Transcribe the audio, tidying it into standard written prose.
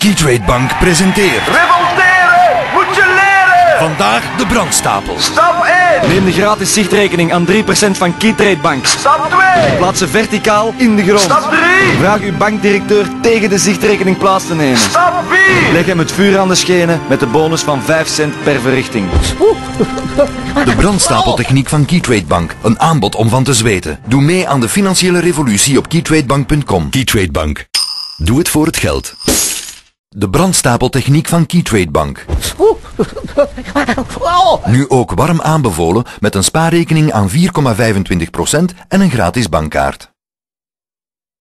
Keytrade Bank presenteert Revolteren moet je leren! vandaag de brandstapel. Stap 1. Neem de gratis zichtrekening aan 3% van Keytrade Bank. Stap 2. Plaats ze verticaal in de grond. Stap 3. Vraag uw bankdirecteur tegen de zichtrekening plaats te nemen. Stap 4. Leg hem het vuur aan de schenen met de bonus van 5 cent per verrichting. De brandstapeltechniek van Keytrade Bank. Een aanbod om van te zweten. Doe mee aan de financiële revolutie op keytradebank.com. Keytrade Bank. Doe het voor het geld. De brandstapeltechniek van Keytrade Bank. Nu ook warm aanbevolen met een spaarrekening aan 4,25% en een gratis bankkaart.